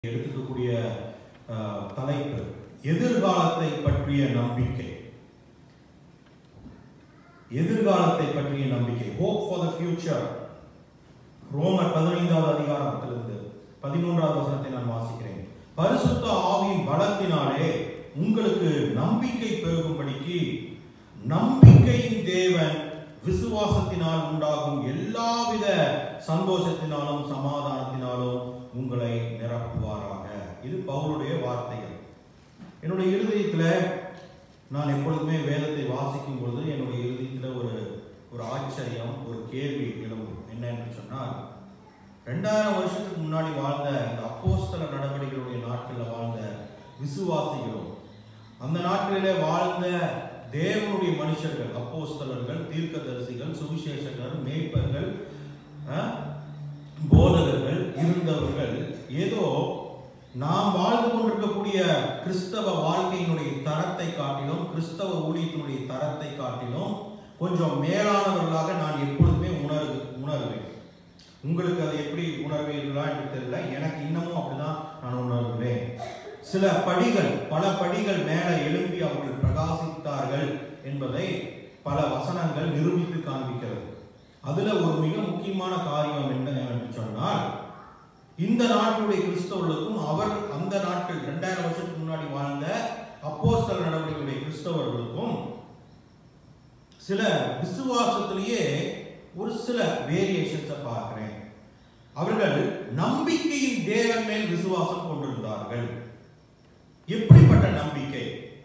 எடுத்துக்கக்கூடிய தலைப்பு எதிர்காலத்தை பற்றிய நம்பிக்கை. எதிர்காலத்தை பற்றிய நம்பிக்கை, hope for the future. ரோமர் 15வது அதிகாரத்திலிருந்து 11வது வசனத்தை நான் வாசிக்கிறேன். பரிசுத்த ஆவியின் பலத்தினாலே உங்களுக்கு நம்பிக்கை பெருகும்படிக்கு நம்பிக்கையின் தேவன் விசுவாசத்தினால் உண்டாகும் எல்லாவித சந்தோஷத்தினாலும் சமாதானத்தினாலும் உங்களை நிரப்புவாராக. இது பவுலுடைய வார்த்தைகள். என்னுடைய இருதயத்தில் நான் எப்பொழுதுமே வேதத்தை வாசிக்கும் பொழுது என்னுடைய இருதயத்தில் ஒரு ஆச்சரியம், ஒரு கேள்வி எழும்பும். என்ன என்று சொன்னால், 2000 வருஷத்துக்கு முன்னாடி வாழ்ந்த இந்த அப்போஸ்தல நடவடிக்கைகளுடைய நாட்களில் வாழ்ந்த விசுவாசிகளும், அந்த நாட்களிலே வாழ்ந்த தேவனுடைய மனுஷர்கள், அப்போஸ்தலர்கள், தீர்க்கதரிசிகள், சுவிசேஷகர், மேய்ப்பர்கள், போதகர்கள் இருந்தவர்கள் ஏதோ நாம் வாழ்ந்து கொண்டிருக்கக்கூடிய கிறிஸ்தவ வாழ்க்கையினுடைய தரத்தை காட்டிலும், கிறிஸ்தவ ஊழியத்தினுடைய தரத்தை காட்டிலும் கொஞ்சம் மேலானவர்களாக நான் எப்பொழுதுமே உணர்வேன். உங்களுக்கு அதை எப்படி உணர்வீர்களா என்று தெரியல, எனக்கு இன்னமும் அப்படிதான் நான் உணர்கிறேன். சில படிகள், பல படிகள் மேலே எழும்பி அவர்கள் பிரகாசித்தார்கள் என்பதை பல வசனங்கள் நிரூபித்து காண்பிக்கிறது. அதுல ஒரு மிக முக்கியமான காரியம் என்ன என்று சொன்னால், இந்த நாட்டுடைய கிறிஸ்தவர்களுக்கும் அவர் அந்த நாட்கள் 2000 வருஷத்துக்கு முன்னாடி வாழ்ந்த அப்போஸ்தல நடவடிக்கையுடைய கிறிஸ்தவர்களுக்கும் சில விசுவாசத்திலேயே ஒரு சில வேரியேஷன்ஸை பார்க்கிறேன். அவர்கள் நம்பிக்கையின் தேவன் மேல் விசுவாசம் கொண்டிருந்தார்கள். எப்படிப்பட்ட நம்பிக்கை?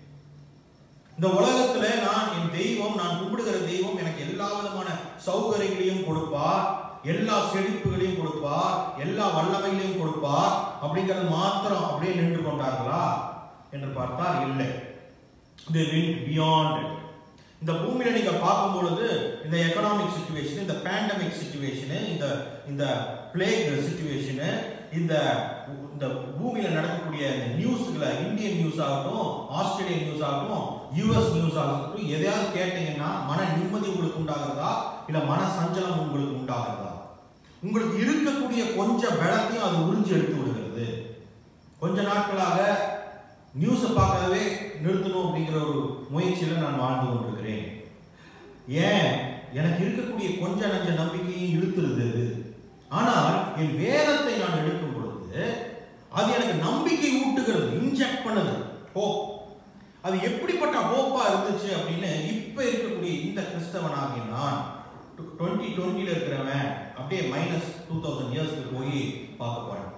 இந்த உலகத்துல நான் என் தெய்வம், நான் கும்பிடுகிற தெய்வம் எனக்கு எல்லா விதமான சௌகரியங்களையும் கொடுப்பார், எல்லா செழிப்புகளையும் கொடுப்பார், எல்லா வல்லமைகளையும் கொடுப்பார் அப்படிங்கிறது மாத்திரம் அப்படியே நின்று கொண்டார்களா என்று பார்த்தால் இல்லை. They went beyond it. இந்த பூமியில நீங்க பார்க்கும் பொழுது இந்த எக்கனாமிக் சிச்சுவேஷன், இந்த பேண்டமிக் சிச்சுவேஷன், இந்த பிளேக் சிச்சுவேஷன், இந்த பூமியில நடக்கக்கூடிய இந்த நியூஸ்களை, இந்தியன் நியூஸ் ஆகட்டும், ஆஸ்திரேலியன் நியூஸ் ஆகட்டும், யுஎஸ் நியூஸ் ஆகட்டும், எதையாவது கேட்டீங்கன்னா மன நிம்மதி உங்களுக்கு உண்டாகிறதா இல்ல மன சஞ்சலம் உங்களுக்கு உண்டாகிறதா? உங்களுக்கு இருக்கக்கூடிய கொஞ்சம் பலத்தையும் அது உறிஞ்சி எடுத்து விடுகிறது. கொஞ்ச நாட்களாக நியூஸை பார்க்கவே நிறுத்தணும் அப்படிங்கிற ஒரு முயற்சியில நான் வாழ்ந்து கொண்டிருக்கிறேன். ஏன்? எனக்கு இருக்கக்கூடிய கொஞ்ச நஞ்ச நம்பிக்கையும் இழுத்துருது. ஆனால் என் வேதத்தை நான் எடுக்கும் பொழுது அது எனக்கு நம்பிக்கை ஊட்டுகிறது, இன்ஜெக்ட் பண்ணுது, ஹோப். அது எப்படிப்பட்ட ஹோப்பா இருந்துச்சு அப்படின்னு இப்ப இருக்கக்கூடிய இந்த கிறிஸ்தவனாகிய நான் 2020 இருக்கிறவன் அப்படியே -2000 இயர்ஸ்க்கு போய் பார்க்க போறேன்.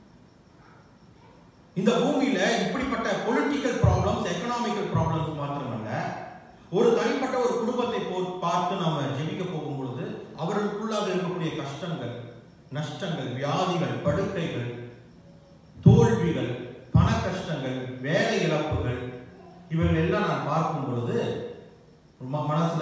இந்த பூமியில இப்படிப்பட்ட பொலிட்டிக்கல் ப்ராப்ளம்ஸ், எக்கனாமிக்கல் ப்ராப்ளம்ஸ் மாத்திரமல்ல, ஒரு தனிப்பட்ட ஒரு குடும்பத்தை பார்த்து நாம ஜெபிக்க போகும் பொழுது அவர்களுக்குள்ளாக இருக்கக்கூடிய கஷ்டங்கள், நஷ்டங்கள், வியாதிகள், படுக்கைகள், தோல்விகள், பண கஷ்டங்கள், வேலை இழப்புகள், இவர்கள் எல்லாம் நான் பார்க்கும் பொழுது மனசுல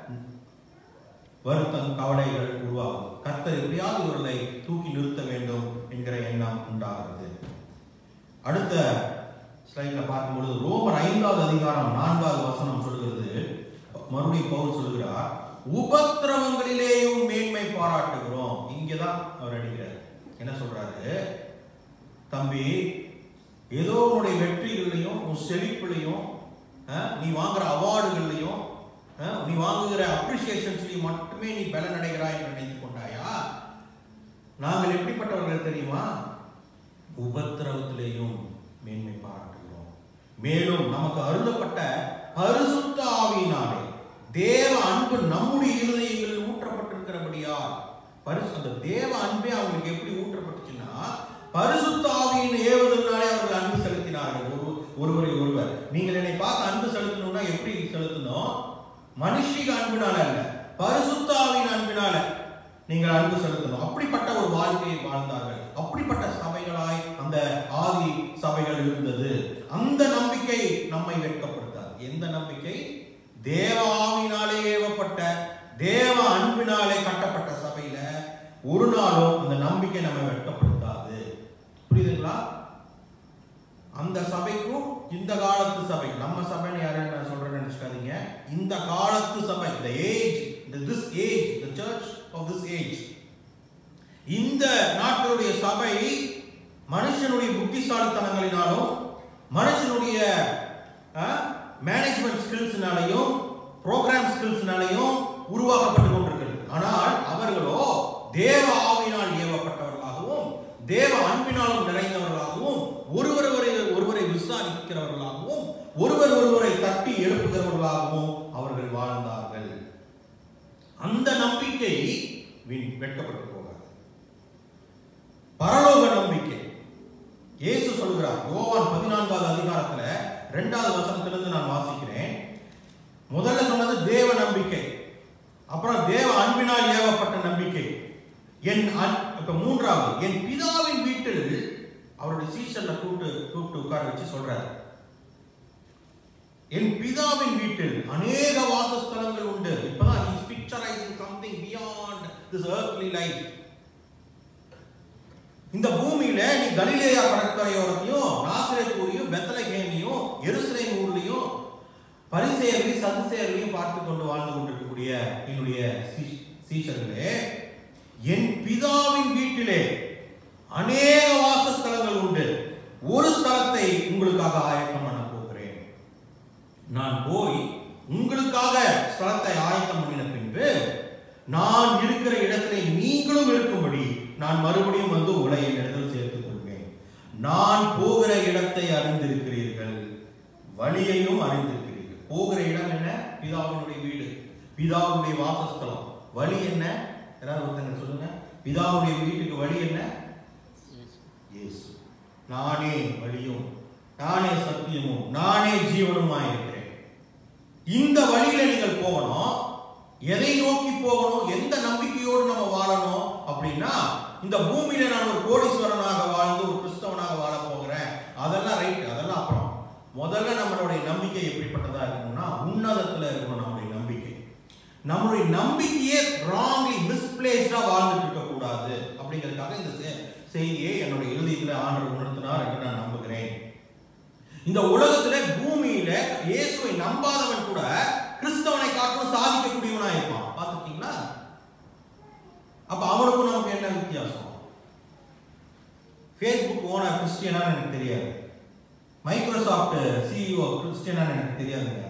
வருத்தம், கவலைகள் உருவாகும். கர்த்தர் எப்படியாவது இவர்களை தூக்கி நிறுத்த வேண்டும் என்கிற எண்ணம் உண்டாகிறது. அடுத்த ஸ்லைட்ல பார்க்கும் பொழுது ரோமர் 5வது அதிகாரம் 4வது வசனம் சொல்கிறது, மறுபடியும் பவுல் சொல்கிறார், உபத்திரவங்களிலேயும் மேன்மை பாராட்டுகிறோம். இங்கதான் அவர் அடிக்கிறார். என்ன சொல்றாரு? தம்பி, ஏதோ உன்னுடைய வெற்றிகளையும் உன் செழிப்புலையும் நீ வாங்குற அவார்டுகள்லையும் நீ வாங்குகிற அப்ரிசியேஷன்ஸ்லையும் மட்டுமே நீ பலன் அடைகிறாய் என்று நினைத்துக் கொண்டாயா? நாங்கள் எப்படிப்பட்டவர்கள் தெரியுமா? உபத்திரவத்திலேயும் மேன்மை பாராட்டுகிறோம். மேலும் நமக்கு அருளப்பட்ட பரிசுத்த ஆவியினாலே தேவ அன்பு நம்முடைய இருதயங்களில் ஊற்றப்பட்டிருக்கிறபடியால், அந்த தேவ அன்பே அவங்களுக்கு எப்படி ஊற்றப்பட்டுச்சுன்னா, பரிசுத்த ஆவியின் ஏவுதலினாலே அவர்கள் அன்பு செலுத்தினார்கள் ஒருவரை ஒருவர். நீங்கள் என்னை பார்த்து அன்பு செலுத்தணும்னா எப்படி செலுத்தணும்? மனுஷிக அன்பினால அல்ல, பரிசுத்த ஆவியின் அன்பினால நீங்கள் அன்பு செலுத்தணும். அப்படிப்பட்ட ஒரு வாழ்க்கையை வாழ்ந்தார்கள். அப்படிப்பட்ட சபைகளாய் அந்த ஆதி சபைகள் இருந்தது. அந்த நம்பிக்கை நம்மை வெட்கப்படுத்தாது. எந்த நம்பிக்கை? தேவ ஆவியினாலே ஏவப்பட்ட, தேவ அன்பினாலே கட்டப்பட்ட சபையில ஒரு நாளும் அந்த நம்பிக்கை நம்மை வெட்கப்படுத்தாது. புரியுதுங்களா? அந்த சபைக்கும் இந்த காலத்து சபை, நம்ம சபைன்னு யாரும் நான் சொல்றேன்னு நினைச்சுக்காதீங்க, இந்த காலத்து சபை, the age, this age, the church of this age, இந்த நாட்களுடைய சபை மனுஷனுடைய புத்திசாலித்தனங்களினாலும் மனுஷனுடைய மேனேஜ்மெண்ட் ஸ்கில்ஸ்னாலையும் ப்ரோக்ராம் ஸ்கில்ஸ்னாலையும் உருவாக்கப்பட்டு கொண்டிருக்கிறது. ஆனால் அவர்களோ தேவ ஆவியினால் ஏவப்பட்டவர்களாகவும் தேவ அன்பினாலும் நிறைந்தவர்களாகவும் ஒருவரை விசாரிக்கிறவர்களாகவும் ஒருவரை தட்டி எழுப்புகிறவர்களாகவும் அவர்கள் வாழ்ந்தார்கள். அந்த நம்பிக்கை வெட்கப்பட்டு போகாது. பரலோக நம்பிக்கை. இயேசு சொல்கிறார், யோவான் 14வது அதிகாரத்துல 2வது வசனத்திலிருந்து நான் வாசிக்கிறேன். முதல்ல சொன்னது தேவ நம்பிக்கை, அப்புறம் தேவ அன்பினால் ஏவப்பட்ட நம்பிக்கை. மூன்றாவது, என் பிதாவின் வீட்டில் அவருடைய சீஷர்ல கூப்பிட்டு உட்கார வச்சு சொல்றாரு, என் பிதாவின் வீட்டில் அநேக வாசஸ்தலங்கள் உண்டு. இப்பதான் he is picturizing something beyond this earthly life. இந்த பூமியில நீ கலிலேயா கடற்கரையோரத்தையும் நாசரேத் ஊரையும் பெத்லகேமையும் எருசலேம் ஊர்லயும் பரிசேயர்களையும் சதுசேயர்களையும் பார்த்து கொண்டு வாழ்ந்து கொண்டிருக்கக்கூடிய என்னுடைய சீஷர்களே, என் பிதாவின் வீட்டிலே அநேக வாசஸ்தலங்கள் உண்டு. ஒரு ஸ்தலத்தை உங்களுக்காக ஆயத்தம் பண்ண போகிறேன். நான் போய் உங்களுக்காக ஸ்தலத்தை ஆயத்தம் பண்ணின பின்பு நான் இருக்கிற இடத்திலே நீங்களும் இருக்கும்படி நான் மறுபடியும் வந்து உங்களை என்னிடத்தில் சேர்த்துக் கொள்வேன். நான் போகிற இடத்தை அறிந்திருக்கிறீர்கள், வழியையும் அறிந்திருக்கிறீர்கள். போகிற இடம் என்ன? பிதாவினுடைய வீடு, பிதாவுடைய வாசஸ்தலம். வழி என்ன? யாராவது ஒருத்தங்க சொல்லுங்க. பிதாவுடைய வீட்டுக்கு வழி என்ன? இயேசு. நானே வழியும் நானே சத்தியமும் நானே ஜீவனுமாய் இருக்கிறேன். இந்த வழியில நீங்கள் போகணும். எதை நோக்கி போகணும்? எந்த நம்பிக்கையோடு நம்ம வாழணும் அப்படின்னா, இந்த பூமியில நான் ஒரு கோடீஸ்வரனாக வாழ்ந்து ஒரு கிறிஸ்தவனாக வாழ போகிறேன், அதெல்லாம் ரைட், அதெல்லாம் அப்புறம். முதல்ல நம்மளுடைய நம்பிக்கை எப்படிப்பட்டதா இருக்கணும்னா, உன்னதத்துல இருக்கணும். நம்மளுடைய நம்பிக்கையே ராங்லி மிஸ்பிளேஸ்டா வாழ்ந்துட்டு இருக்க கூடாது அப்படிங்கிறதுக்காக இந்த செய்தியை என்னுடைய இறுதியில் ஆண்டவர் உணர்த்தினார் என்று நான் நம்புகிறேன். இந்த உலகத்துல பூமியில இயேசுவை நம்பாதவன் கூட கிறிஸ்தவனை காட்டிலும் சாதிக்கக்கூடியவனா இருப்பான். பார்த்துருக்கீங்களா? அப்ப அவனுக்கும் நமக்கு என்ன வித்தியாசம்? ஃபேஸ்புக் ஓனர் கிறிஸ்டியனான்னு எனக்கு தெரியாது, மைக்ரோசாஃப்ட் சிஇஓ கிறிஸ்டியனான்னு எனக்கு தெரியாதுங்க.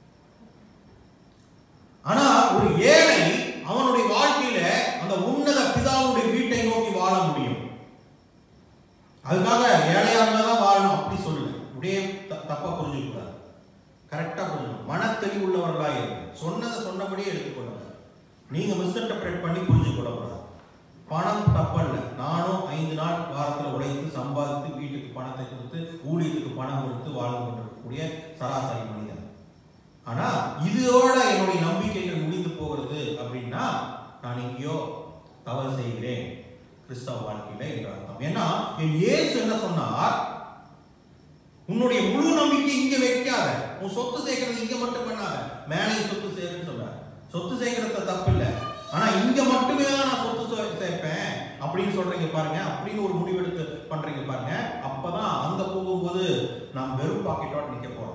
ஆனா ஒரு ஏழை அவனுடைய வாழ்க்கையில அந்த உன்னத பிதாவுடைய வீட்டை நோக்கி வாழ முடியும். அதுக்காக ஏழையா இருந்தாதான் வாழணும் அப்படி சொல்லல. அப்படியே தப்பா புரிஞ்சுக்க கூடாது, கரெக்டா புரிஞ்சுக்கணும். மன தெளிவுள்ளவர்களா இருக்கு. சொன்னதை சொன்னபடியே எடுத்துக்கொள்ளுங்க. நீங்க மிஸ்இன்டர்பிரேட் பண்ணி புரிஞ்சுக்கொள்ளக்கூடாது. பணம் தப்பல்ல. நானும் 5 நாள் வாரத்தில் உழைத்து சம்பாதித்து வீட்டுக்கு பணத்தை கொடுத்து ஊழியத்துக்கு பணம் கொடுத்து வாழ்ந்து கொண்டிருக்கக்கூடிய சராசரி மனிதன். ஆனா இதோட என்னுடைய நம்பிக்கைகள் முடிந்து போகிறது அப்படின்னா நான் எங்கேயோ தவறு செய்கிறேன் கிறிஸ்தவ வாழ்க்கையில என்ற அர்த்தம். ஏன்னா என் இயேசு என்ன சொன்னார்? உன்னுடைய முழு நம்பிக்கை இங்க வைக்காத, உன் சொத்து சேர்க்கறது இங்க மட்டும் பண்ணாத, மேலே சொத்து சேருன்னு சொல்றாரு. சொத்து சேர்க்கறது தப்பு இல்லை, ஆனா இங்க மட்டுமே தான் நான் சொத்து சேர்ப்பேன் அப்படின்னு சொல்றீங்க பாருங்க. அப்படின்னு ஒரு முடிவெடுத்து பண்றீங்க பாருங்க. அப்பதான் அங்க போகும்போது நாம் வெறும் பாக்கெட்டோட நிக்க போறோம்.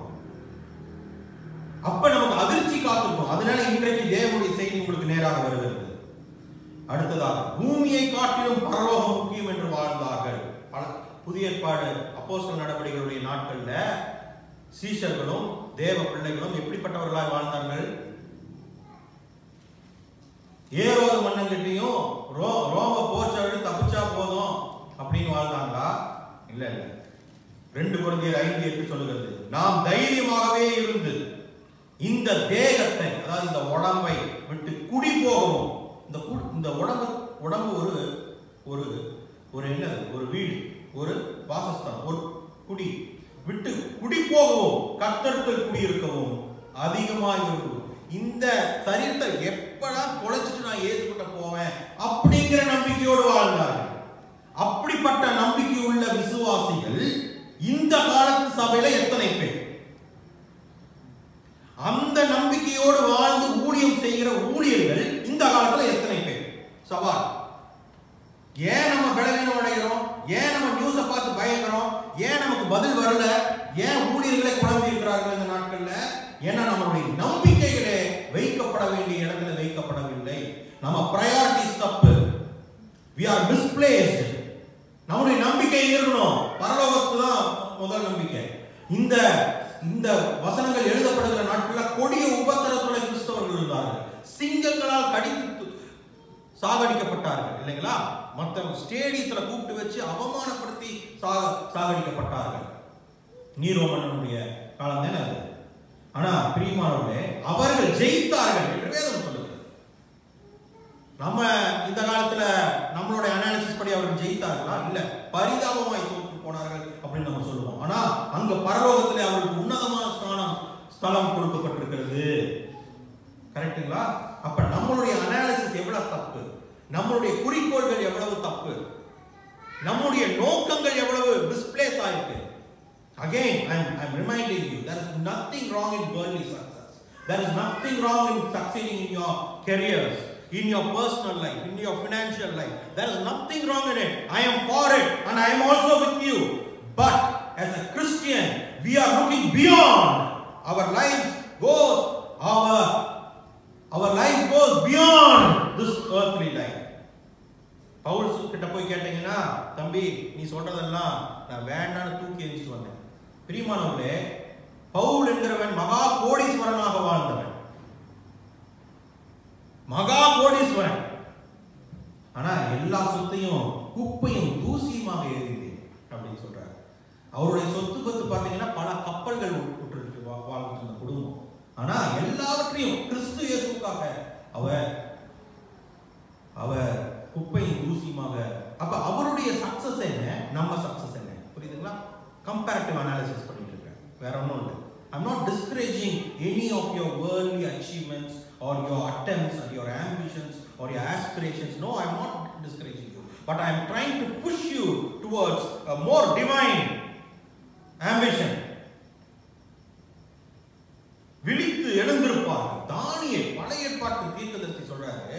அப்ப நமக்கு அதிர்ச்சி காத்திருக்கும். அதனால இன்றைக்கு தேவனுடைய செய்தி உங்களுக்கு நேராக வருகிறது. அடுத்ததாக, பூமியை காட்டிலும் பரலோகம் முக்கியம் என்று வாழ்ந்தார்கள். புதிய ஏற்பாடு அப்போஸ்தலர் நடவடிக்கைகளுடைய நாட்கள்ல சீஷர்களும் தேவ பிள்ளைகளும் எப்படிப்பட்டவர்களாக வாழ்ந்தார்கள்? ஏரோது மன்னங்கிட்டையும் ரோம போர்ச்சவழி தப்பிச்சா போதும் அப்படின்னு வாழ்ந்தாங்களா? இல்ல இல்ல. 2 கொரிந்தியர் 5:8 சொல்லுகிறது, நாம் தைரியமாகவே இருந்து இந்த தேகத்தை, அதாவது இந்த உடம்பை விட்டு குடி போகவும். இந்த உடம்பு ஒரு என்னது? ஒரு வீடு, ஒரு வாசஸ்தலம், ஒரு குடி விட்டு குடி போகவும் கர்த்தருக்குள் குடியிருக்கவும் அதிகமாக இருக்கும். இந்த சரீரத்தை எப்படா தொலைச்சிட்டு நான் இயேசுகிட்ட போவேன் அப்படிங்கிற நம்பிக்கையோடு வாழ்ந்தார்கள். அப்படிப்பட்ட நம்பிக்கை உள்ள விசுவாசிகள் இந்த காலத்து சபையில எத்தனை பேர்? அந்த நம்பிக்கையோடு வாழ்ந்து ஊழியம் செய்கிற ஊழியர்கள் இந்த காலத்துல எத்தனை பேர்? சவால். ஏன் நம்ம பலவீனம் அடைகிறோம்? ஏன் நம்ம நியூஸ பார்த்து பயக்கிறோம்? ஏன் நமக்கு பதில் வரல? ஏன் ஊழியர்களை குழம்பி இருக்கிறார்கள் இந்த நாட்கள்ல? ஏன்னா நம்மளுடைய நம்பிக்கைகளே வைக்கப்பட வேண்டிய இடத்துல வைக்கப்படவில்லை. நம்ம பிரையாரிட்டிஸ் தப்பு. We are misplaced. நம்முடைய நம்பிக்கை எங்க இருக்கணும்? பரலோகத்து தான் முதல் நம்பிக்கை. இந்த இந்த வசனங்கள் எழுதப்படுகிற நாட்களில் கொடிய உபத்திரத்துல கிறிஸ்தவர்கள் இருந்தார்கள். சிங்கங்களால் கடித்து சாகடிக்கப்பட்டார்கள் இல்லைங்களா? மற்ற ஸ்டேடியத்துல கூப்பிட்டு வச்சு அவமானப்படுத்தி சாகடிக்கப்பட்டார்கள். நீரோ மன்னனுடைய காலம் தானே அது. ஆனா பிரியமானவர்களே, அவர்கள் ஜெயித்தார்கள் என்று வேதம் சொல்லுது. நம்ம இந்த காலத்துல நம்மளுடைய அனாலிசிஸ் படி அவர்கள் ஜெயித்தார்களா? இல்ல, பரிதாபமாய் தோற்று போனார்கள் அப்படின்னு நம்ம சொல்லுவோம். ஆனா அங்க பரலோகத்திலே அவர்களுக்கு உன்னதமான ஸ்தலம் கொடுக்கப்பட்டிருக்கிறது. கரெக்டுங்களா? அப்ப நம்மளுடைய அனாலிசிஸ் எவ்வளவு தப்பு, நம்மளுடைய குறிக்கோள்கள் எவ்வளவு தப்பு, நம்முடைய நோக்கங்கள் எவ்வளவு டிஸ்பிளேஸ் ஆயிருக்கு. Again, I'm reminding you, there is nothing wrong in worldly success. There is nothing wrong in succeeding in your careers, in your personal life, in your financial life. There is nothing wrong in it. I am for it and I am also with you. But as a Christian, we are looking beyond. Our lives goes beyond this earthly life. Pavul கிட்ட போய் கேட்டீங்கன்னா, தம்பி நீ சொல்றதெல்லாம் நான் வேண்டான்னு தூக்கி எரிஞ்சிட்டு வந்தேன். பிரியமானவர்களே, பவுல் என்கிறவன் மகா கோடீஸ்வரனாக வாழ்ந்தவன், மகா கோடீஸ்வரன். ஆனா எல்லா சொத்தையும் குப்பையும் தூசியுமாக எரிந்தேன் அப்படின்னு சொல்றாரு. அவருடைய சொத்து பத்து பார்த்தீங்கன்னா பல கப்பல்கள் விட்டு வாழ்ந்த குடும்பம். ஆனா எல்லாவற்றையும் கிறிஸ்து இயேசுவுக்காக அவர் குப்பையும் தூசியுமாக. அப்ப அவருடைய சக்சஸ் என்ன, நம்ம சக்சஸ் என்ன? புரியுதுங்களா? கம்பேரிட்டிவ் அனாலிசிஸ் பண்ணிட்டு இருக்கேன், வேற ஒன்றும் இல்லை. I'm not discouraging any of your worldly achievements or your attempts or your ambitions or your aspirations. No, I'm not discouraging you. But I'm trying to push you towards a more divine ambition. விழித்து எழுந்திருப்பார்கள். தானியேல் பழைய ஏற்பாட்டு தீர்க்கதரிசி சொல்றாரு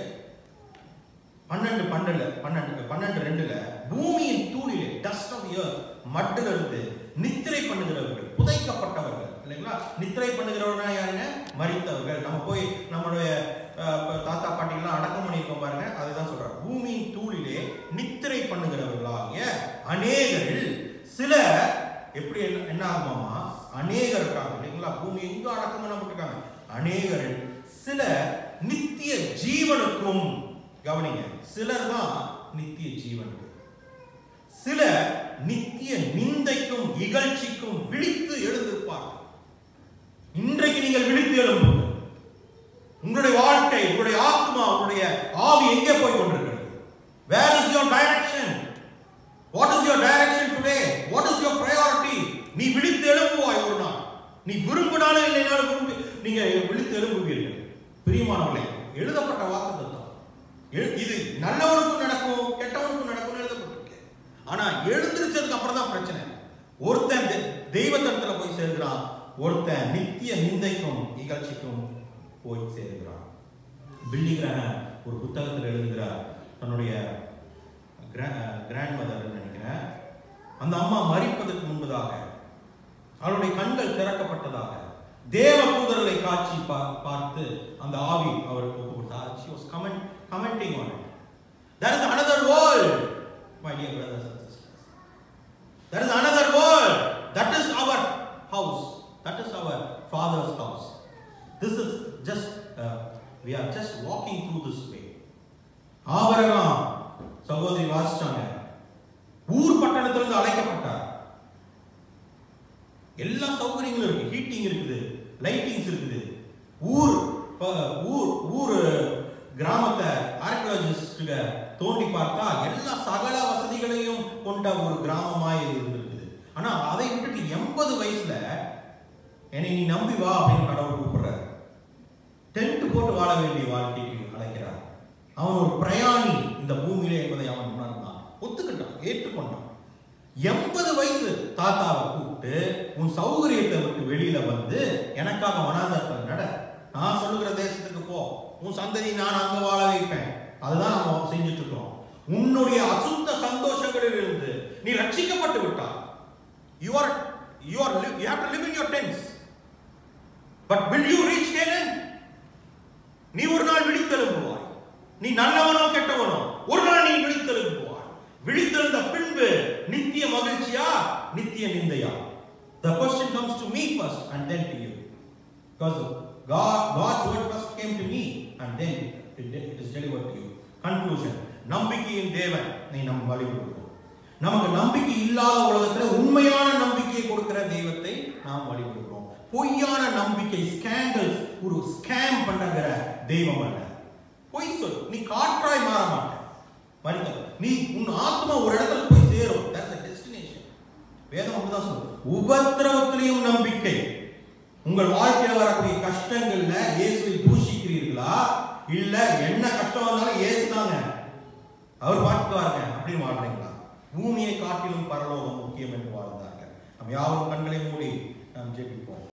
12:2 பூமியின் தூளிலே, dust of the earth, மட்டில் இருந்து நித்திரை பண்ணுகிறவர்கள், புதைக்கப்பட்டவர்கள் இல்லைங்களா? நித்திரை பண்ணுகிறவர்கள் யாருங்க? மரித்தவர்கள். நம்ம போய் நம்மளுடைய தாத்தா பாட்டிலாம் அடக்கம் பண்ணியிருக்கோம் பாருங்க, அதுதான் சொல்றாரு. பூமியின் தூளிலே நித்திரை பண்ணுகிறவர்களாகிய அநேகரில் சில எப்படி என்ன ஆகுமாமா? அநேகர் இருக்காங்க இல்லைங்களா? பூமி எங்க அடக்கம் பண்ணப்பட்டிருக்காங்க. அநேகரில் சில நித்திய ஜீவனுக்கும், கவனிங்க, சிலர் தான் நித்திய ஜீவனுக்கு, சில நித்திய நிந்தைக்கும் இகழ்ச்சிக்கும் விழித்து எழுந்திருப்பார்கள். இன்றைக்கு நீங்கள் விழித்து எழும்புங்கள். உங்களுடைய வாழ்க்கை, உங்களுடைய ஆத்மா, உங்களுடைய ஆவி எங்கே போய் கொண்டிருக்கிறது? Where is your direction? What is your direction today? What is your priority? நீ விழித்து எழும்புவாய் ஒரு நாள். நீ விரும்பினாலும் இல்லைனாலும் நீங்க விழித்து எழும்புவீர்கள். பிரியமானவர்களே, எழுதப்பட்ட வாக்குத்தத்தம் இது நல்லவனுக்கும் நடக்கும், கெட்டவனுக்கும் நடக்கும் எழுதப்பட்டிருக்கு. ஆனா எழுந்திருச்சதுக்கு அப்புறம் தான் பிரச்சனை. ஒருத்தன் தெய்வத்தத்துல போய் சேர்கிறான், ஒருத்தன் நித்திய நிந்தைக்கும் இகழ்ச்சிக்கும் போய் சேர்கிறான். பில்லி கிரஹாம் ஒரு புத்தகத்தில் எழுதுகிறார். தன்னுடைய கிராண்ட் மதர் நினைக்கிறேன், அந்த அம்மா மரிப்பதற்கு முன்பதாக அவருடைய கண்கள் திறக்கப்பட்டதாக தேவ தூதர்களை காட்சி பார்த்து அந்த ஆவி அவருக்கு கொடுத்தார். She was commenting on it. There is another world, my dear brothers and sisters. There is another world. That is our house. That is our Father's house. This is just we are just walking through this way. Abraham சகோதரி வாசிச்சாங்க, ஊர் பட்டணத்திலிருந்து அழைக்கப்பட்டார். எல்லா சௌகரியங்களும் இருக்கு, heating இருக்குது, lightings இருக்குது. ஊர் கிராமத்தை ஆர்கியாலஜிஸ்ட் தோண்டி பார்த்தா எல்லா சகல வசதிகளையும் கொண்ட ஒரு கிராமமாய் இருந்திருக்குது. ஆனா அதை விட்டுட்டு 80 வயசுல என்னை நீ நம்பி வா அப்படின்னு கடவுள் கூப்பிடுறாரு. டென்ட் போட்டு வாழ வேண்டிய வாழ்க்கைக்கு அழைக்கிறார். அவன் ஒரு பிரயாணி இந்த பூமியிலே என்பதை அவன் உணர்ந்தான், ஒத்துக்கிட்டான், ஏற்றுக்கொண்டான். 80 வயசு தாத்தாவை கூப்பிட்டு உன் சௌகரியத்தை விட்டு வெளியில வந்து எனக்காக வனாந்தரத்தில் நட, நான் சொல்லுகிற தேசத்துக்கு போ, உன் சந்ததி நான் அங்க வாழ வைப்பேன். அதுதான் நம்ம செஞ்சுட்டு இருக்கோம். உன்னுடைய அசுத்த சந்தோஷங்களில் இருந்து நீ ரட்சிக்கப்பட்டு விட்டாய். You have to live in your tents. But will you reach Canaan? நீ ஒரு நாள் விழித்தெழும்புவாய். நீ நல்லவனோ கெட்டவனோ ஒரு நாள் நீ விழித்தெழும்புவாய். விழித்தெழுந்த பின்பு நித்திய மகிழ்ச்சியா நித்திய நிந்தையா? The question comes to me first and then to you, because God's word first came to me and then it is delivered to you. Conclusion. நம்பிக்கையின் தேவன் நீ நம் வழிபடுகிறோம். நமக்கு நம்பிக்கை இல்லாத உலகத்துல உண்மையான நம்பிக்கையை கொடுக்கிற தெய்வத்தை நாம் வழிபடுகிறோம். பொய்யான நம்பிக்கை, ஸ்கேண்டல்ஸ், ஒரு ஸ்கேம் பண்ணுகிற தெய்வம் அல்ல. பொய் சொல், நீ காற்றாய் மாற மாட்ட. மரித்த நீ உன் ஆத்மா ஒரு இடத்துல போய் சேரும். That's a destination. வேதம் அப்படிதான் சொல்லுது. உபத்திரவத்திலையும் நம்பிக்கை. உங்கள் வாழ்க்கையில் வரக்கூடிய கஷ்டங்கள்ல இயேசுவை தூஷிக்கிறீர்களா? இல்ல என்ன கஷ்டம் வந்தாலும் இயேசு தாங்க, அவர் பார்த்துக்குவாருங்க அப்படின்னு வாழ்றீங்களா? பூமியை காட்டிலும் பரலோகம் முக்கியம் என்று வாழ்ந்தார்கள். நாம் யாரும் கண்களை மூடி நாம் ஜெபிப்போம்.